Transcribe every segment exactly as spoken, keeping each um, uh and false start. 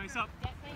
Face up.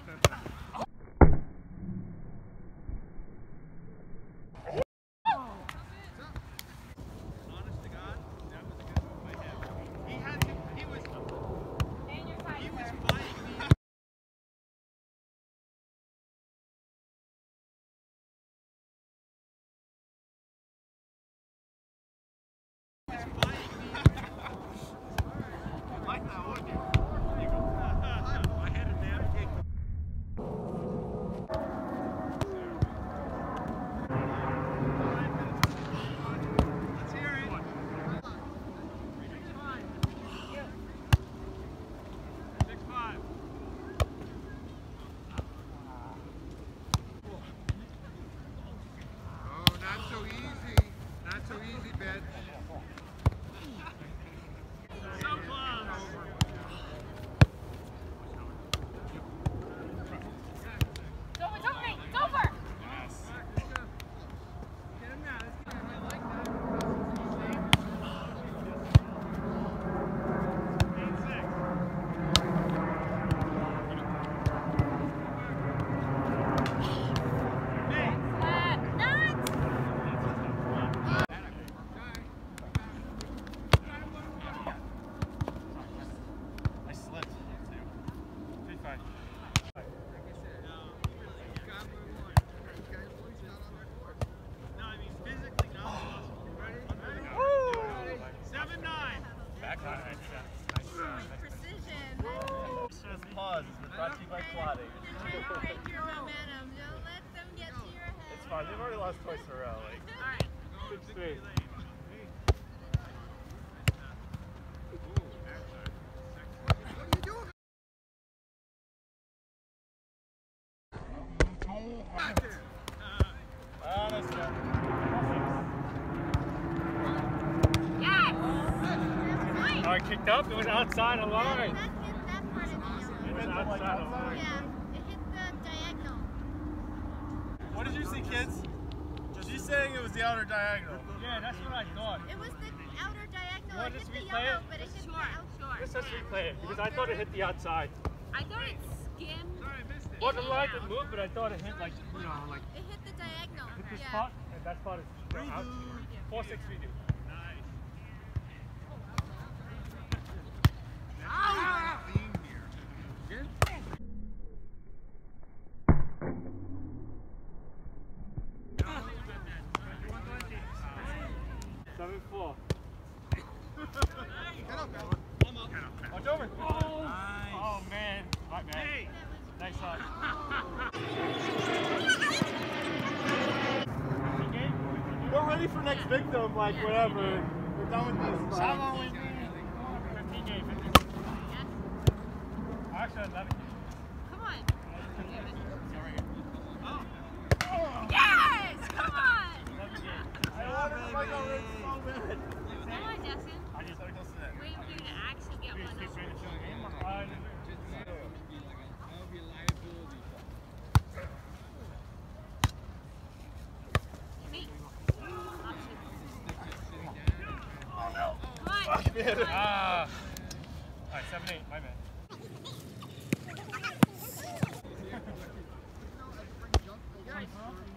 Pause. It's brought to you by Plotting. Break your momentum. Don't let them get to your head. It's fine. They've already lost twice in a row. Like, all right. six straight. Oh, it kicked up? It was outside a line. That hit that part of the It was outside a line. Yeah, it hit the diagonal. What did you see, kids? She's saying it was the outer diagonal. Yeah, that's what I thought. It was the outer diagonal. You want It us hit to the replay yellow, it? but it hit Sure, the outside. sure. Let's just replay it because I thought it hit the outside. I thought it skimmed. Well, the line didn't move, but I thought it hit like, you know, like It hit the diagonal. hit this Yeah. spot, and that spot is you know, out. Four six redo. Seven four. Watch over. Oh, Nice. oh man. Right, man. Hey. Nice shot. We're ready for next victim, like whatever. We're done with these. Someone with me. fifteen game, fifteen. Actually, eleven game. Come on. Yes! Come on! eleven game. I want to fight already so bad. Come on, Justin. I just So close to that. Waiting for you to actually get we one. just keep up. trying to show the game. Uh, Me. Fuck, man. Ah. Alright, seven eight, my man. Nice.